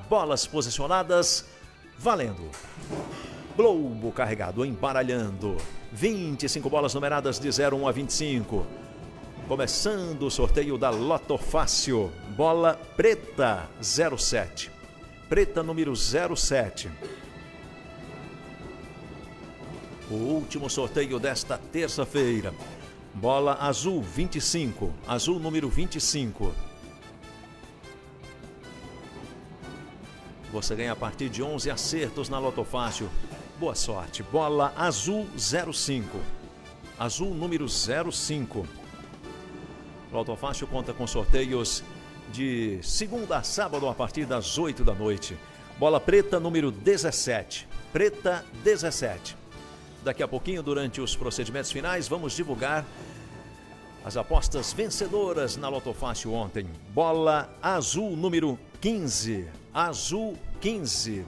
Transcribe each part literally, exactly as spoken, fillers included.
bolas posicionadas, valendo. Globo carregado, embaralhando. vinte e cinco bolas numeradas de zero a vinte e cinco. Começando o sorteio da Loto Fácil. Bola preta zero sete. Preta número zero sete. O último sorteio desta terça-feira. Bola azul vinte e cinco. Azul número vinte e cinco. Você ganha a partir de onze acertos na Loto Fácil. Boa sorte. Bola azul zero cinco. Azul número zero cinco. Loto Fácil conta com sorteios de segunda a sábado a partir das oito da noite. Bola preta número dezessete. Preta dezessete. Daqui a pouquinho, durante os procedimentos finais, vamos divulgar as apostas vencedoras na Loto Fácil ontem. Bola azul número quinze. Azul quinze.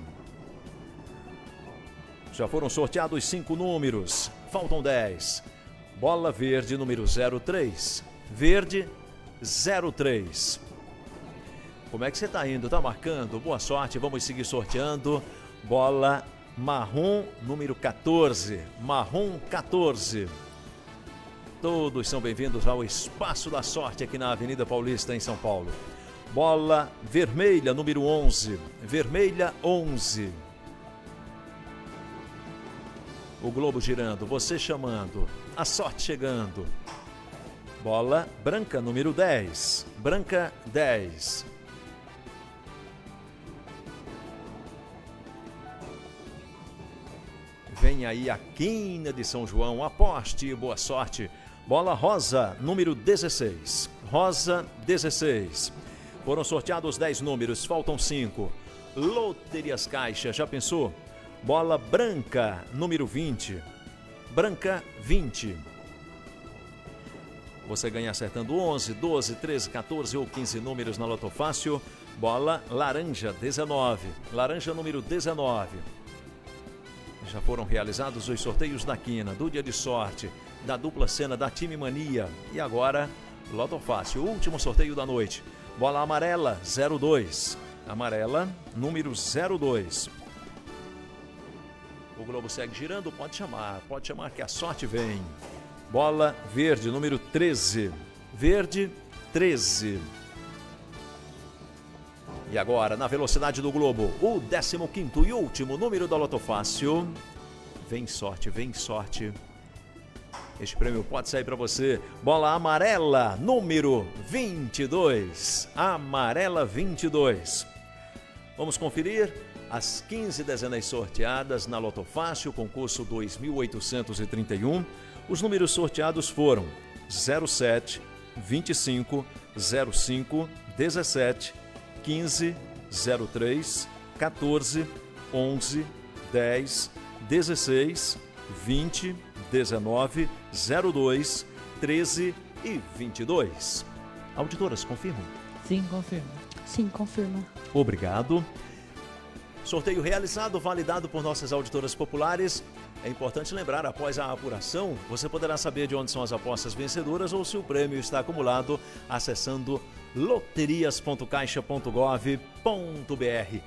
Já foram sorteados cinco números. Faltam dez. Bola verde número zero três. Verde zero três. Como é que você está indo? Está marcando? Boa sorte. Vamos seguir sorteando. Bola marrom número quatorze. Marrom quatorze. Todos são bem-vindos ao Espaço da Sorte aqui na Avenida Paulista, em São Paulo. Bola vermelha número onze. Vermelha onze. O globo girando, você chamando, a sorte chegando. Bola branca número dez. Branca dez. Vem aí a quina de São João, aposte e boa sorte. Bola rosa número dezesseis. Rosa dezesseis. Foram sorteados dez números, faltam cinco. Loterias Caixa, já pensou? Bola branca número vinte. Branca vinte. Você ganha acertando onze, doze, treze, quatorze ou quinze números na Loto Fácil. Bola laranja dezenove. Laranja número dezenove. Já foram realizados os sorteios da quina, do dia de sorte, da dupla cena, da Time Mania. E agora, Loto Fácil, o último sorteio da noite. Bola amarela zero dois. Amarela número zero dois. O globo segue girando, pode chamar, pode chamar que a sorte vem. Bola verde, número treze. Verde, treze. E agora, na velocidade do globo, o décimo quinto e último número da Loto Fácil. Vem sorte, vem sorte. Este prêmio pode sair para você. Bola amarela, número vinte e dois. Amarela vinte e dois. Vamos conferir as quinze dezenas sorteadas na Loto Fácil, concurso dois mil oitocentos e trinta e um. Os números sorteados foram zero sete, vinte e cinco, zero cinco, dezessete, quinze, zero três, quatorze, onze, dez, dezesseis, vinte, dezenove, zero dois, treze e vinte e dois. Auditoras, confirmam? Sim, confirma. Sim, confirma. Obrigado. Sorteio realizado, validado por nossas auditoras populares. É importante lembrar, após a apuração, você poderá saber de onde são as apostas vencedoras ou se o prêmio está acumulado acessando loterias ponto caixa ponto gov ponto br.